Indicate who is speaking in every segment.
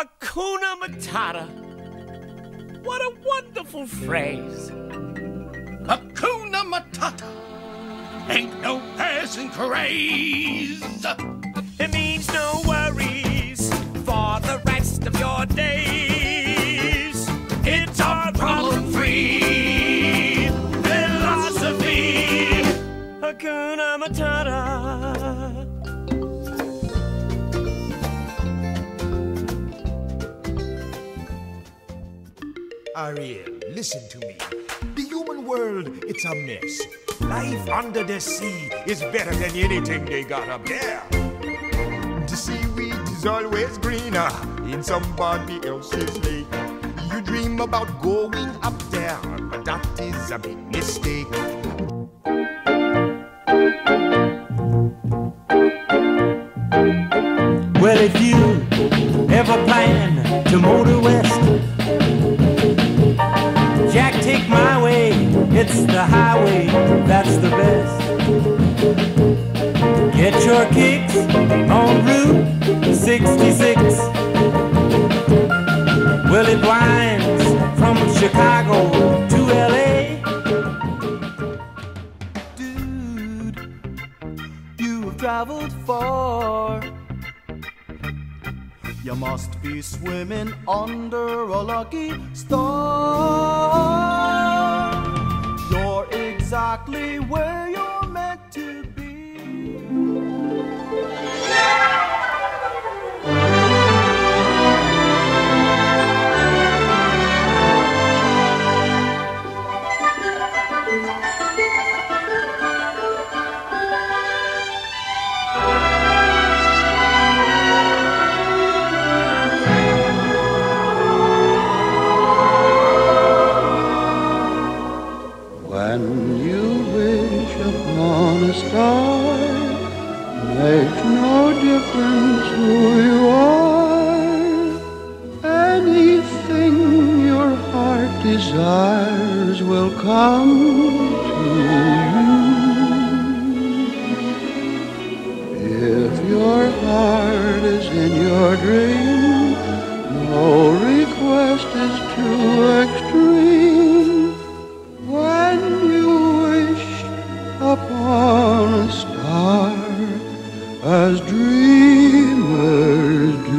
Speaker 1: Hakuna Matata. What a wonderful phrase.
Speaker 2: Hakuna Matata. Ain't no passing craze.
Speaker 1: It means no worries for the rest of your days. It's our problem-free philosophy. Hakuna Matata.
Speaker 3: Ariel, listen to me. The human world, it's a mess. Life under the sea is better than anything they got up there. The seaweed is always greener in somebody else's lake. You dream about going up there, but that is a big mistake.
Speaker 4: Well, if you ever plan to motor west, Jack, take my way, it's the highway, that's the best. Get your kicks on Route 66. Well, it winds from Chicago to LA. Dude, you've traveled far. You must be swimming under a lucky star. You're exactly where you're meant to be.
Speaker 5: When you wish upon a star, makes no difference who you are. Anything your heart desires will come to you. If your heart is in your dream, no request is too extreme. When you wish upon a star, as dreamers do.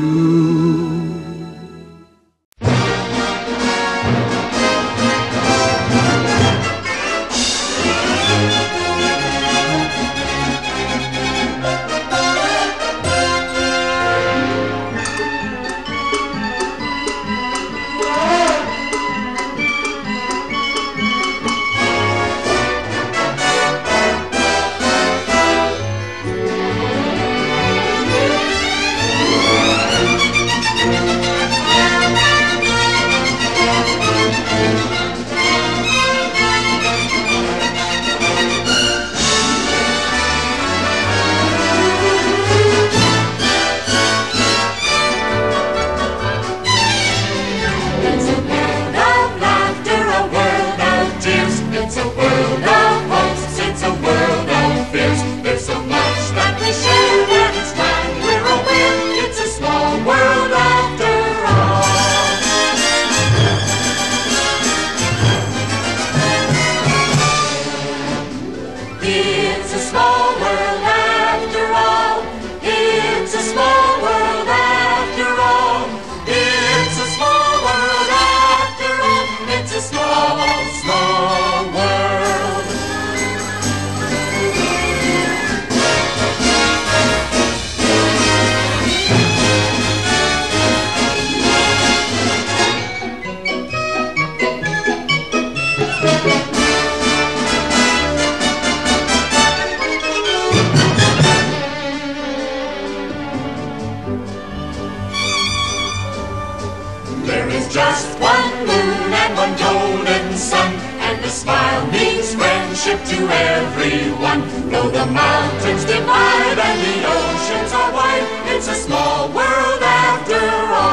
Speaker 6: There is just one moon and one golden sun, and the smile means friendship to everyone. Though the mountains divide and the oceans are wide, it's a small world after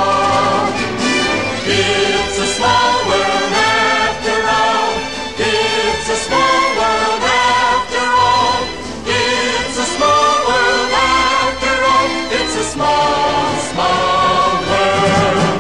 Speaker 6: all. It's a small world after all. It's a small world after all. It's a small world after all. It's a small, small world.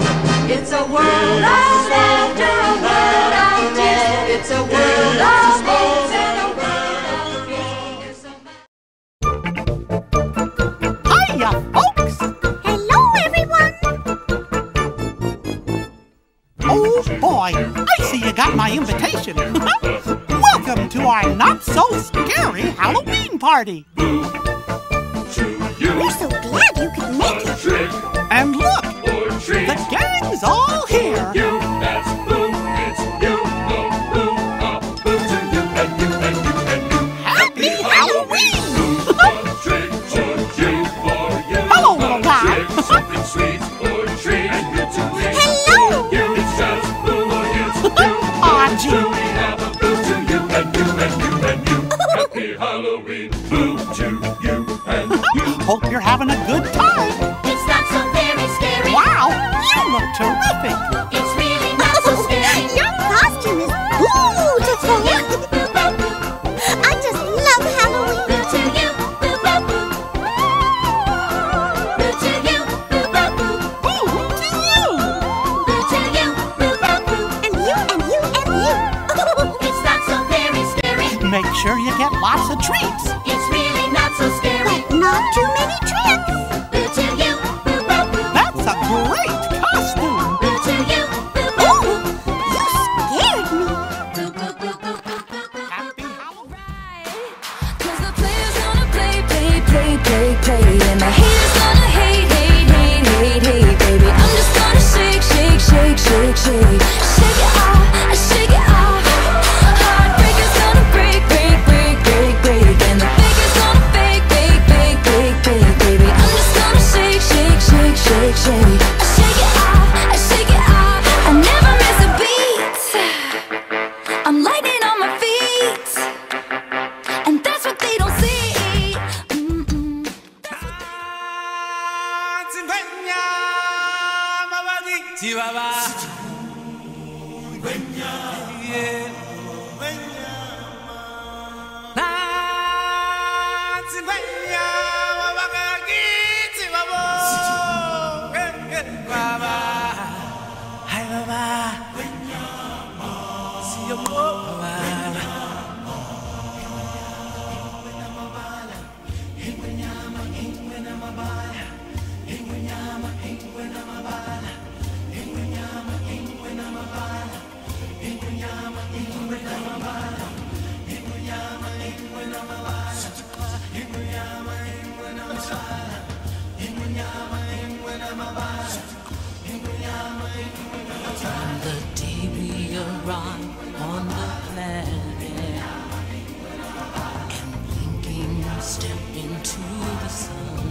Speaker 7: boy, I see you got my invitation. Welcome to our not-so-scary Halloween party.
Speaker 8: We're so glad you could make it.
Speaker 7: And look, the gang's all here.
Speaker 6: That's Boo, it's you, go Boo, Boo to you and you and you and you.
Speaker 7: Happy Halloween!
Speaker 6: Trick or treat for you.
Speaker 7: Hello, little guy.
Speaker 6: Something sweet or treat and you to me.
Speaker 8: Hello.
Speaker 6: You, it's just Boo, it's you.
Speaker 7: Aw, gee.
Speaker 6: We have a Boo to you and you and you and you. Happy Halloween, Boo to you and you.
Speaker 7: Hope you're having a good time.
Speaker 8: It's not so very scary.
Speaker 7: Wow, you look terrific.
Speaker 8: It's really not so scary. Your costume is beautiful. I just love Halloween. Boo to you, boo boo boo. Boo to you, boo boo boo.
Speaker 7: Boo to you.
Speaker 8: Boo to you, boo boo boo. And you and you and you. It's not so very scary.
Speaker 7: Make sure you get lots of treats.
Speaker 8: It's really not so scary. But not too many tricks. Boo to you, boo boo boo.
Speaker 7: That's a great costume.
Speaker 8: Boo to you, boo boo. Ooh, you scared me. Boo boo boo boo boo boo boo.
Speaker 7: Happy Halloween.
Speaker 9: Cause the players gonna play, play, play, play, play. And the haters gonna hate, hate, hate, hate, hate, baby. I'm just gonna shake, shake, shake, shake, shake. Shake it off, shake it off. Heartbreakers gonna break, break, break, break, break. And the fakers gonna fake, fake, fake, fake, fake, baby. I'm just gonna shake, shake, shake, shake, shake. I shake it off, I shake it off. I never miss a beat. I'm lightning on my feet. And that's what they don't see.
Speaker 10: From the day we arrive on the planet and blinking step into the sun,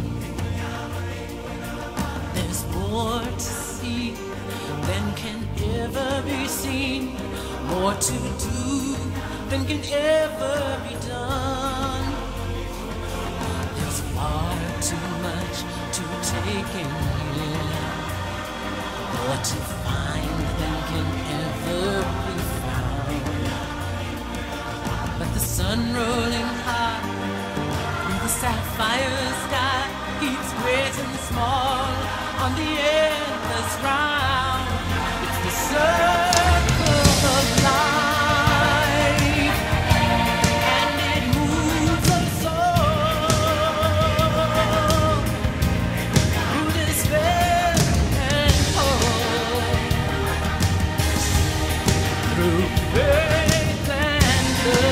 Speaker 10: there's more to see than can ever be seen, more to do than can ever be done. There's far too much to take in here, more to find than can ever be found. But the sun rolling high through the sapphire sky keeps great and small on the endless round. It's the circle of life, and it moves us all through despair and hope, through faith and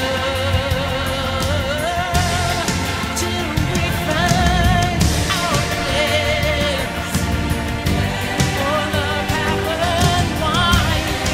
Speaker 10: love, till we find our place. For love hath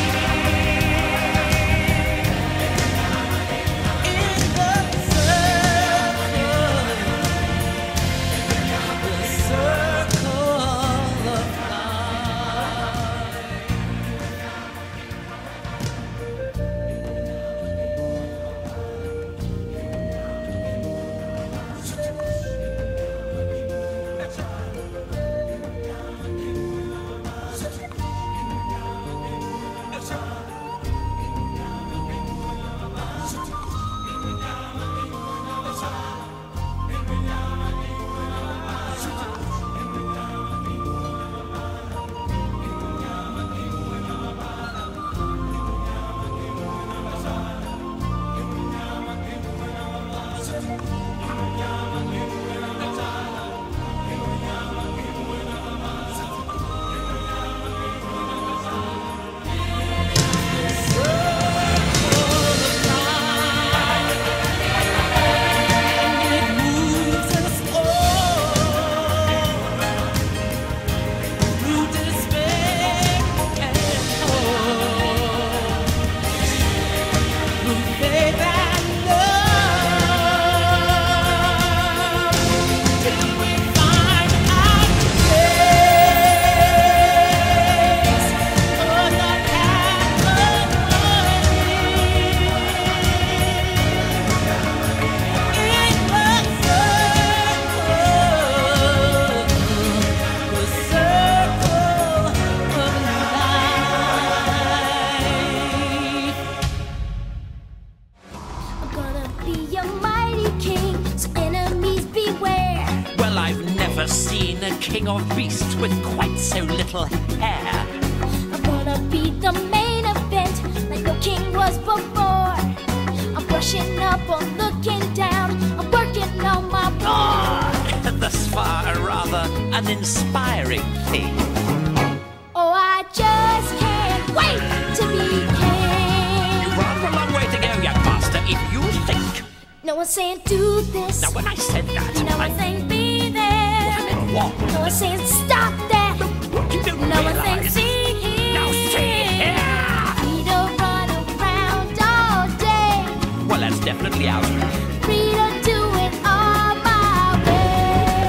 Speaker 1: of beasts with quite so little hair.
Speaker 9: I'm gonna be the main event, like no king was before. I'm brushing up, I'm looking down, I'm working on my
Speaker 1: Ah, thus far a rather uninspiring thing.
Speaker 9: Oh, I just can't wait to be king.
Speaker 1: You've rather a long way to go, young master, if you think.
Speaker 9: No one's saying do this.
Speaker 1: Now when I said that,
Speaker 9: No one's saying be there.
Speaker 1: What?
Speaker 9: No one's saying stop that.
Speaker 1: You don't
Speaker 9: No one's saying
Speaker 1: realize.
Speaker 9: see here.
Speaker 1: Now see here.
Speaker 9: Free to run around all day.
Speaker 1: Well, that's definitely out.
Speaker 9: Free to do it all my way.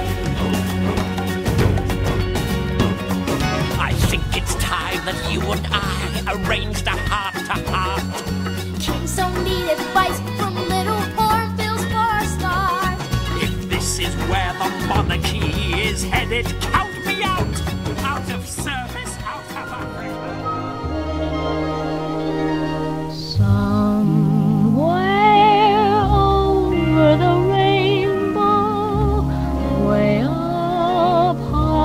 Speaker 1: I think it's time that you and I arranged a heart-to-heart.
Speaker 9: Kings don't need advice from little hornbills for a start.
Speaker 1: If this is where the monarchy is headed, count me out! Out of service, out of Africa.
Speaker 9: Somewhere over the rainbow, way up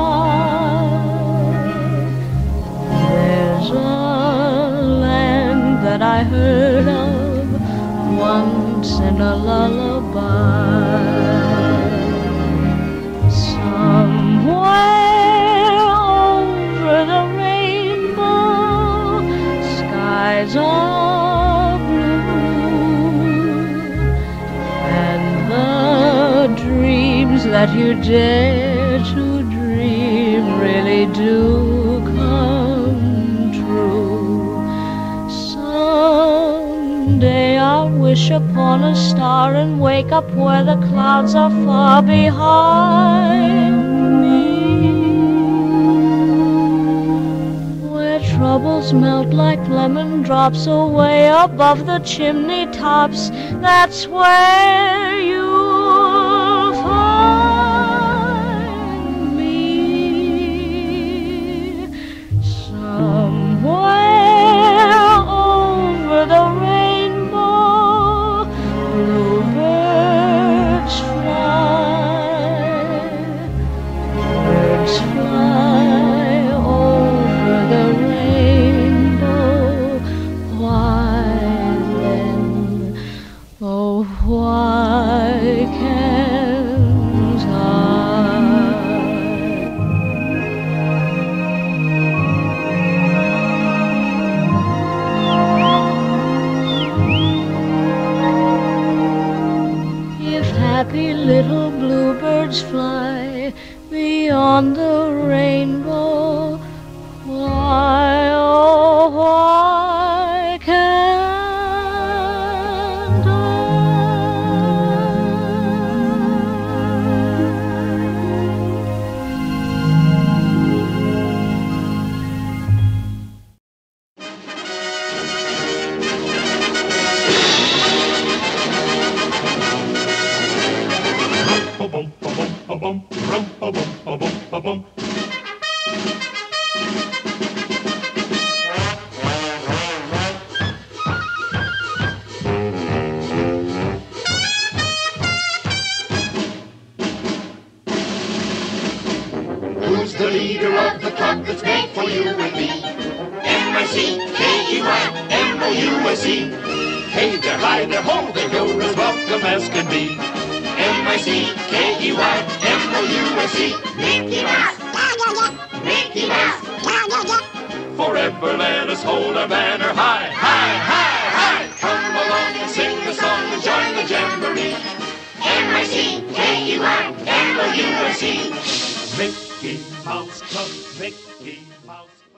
Speaker 9: high, there's a land that I heard of once in a lullaby. Somewhere over the rainbow, skies are blue, and the dreams that you dare to dream really do come true. Someday I'll wish upon a star and wake up where the clouds are far behind me, where troubles melt like lemon drops away above the chimney tops. That's where you'll find me. Somewhere over the rainbow, bluebirds fly. Birds fly over the rainbow. Why then, oh why can't I? If happy little bluebirds fly beyond the rainbow, why, oh why can't I?
Speaker 6: Who's the leader of the club that's made for you and me? M-I-C-K-E-Y-M-O-U-S-E. Hey there, hi there, ho there, you're as welcome as can be. M-I-C-K-E-Y-M-O-U-S-E. Mickey Mouse, Mickey Mouse, forever let us hold our banner high, high, high, high. Come along and sing the song and join the jamboree. M-I-C-K-E-Y-M-O-U-S-E. Mickey Mouse Club, Mickey Mouse Club.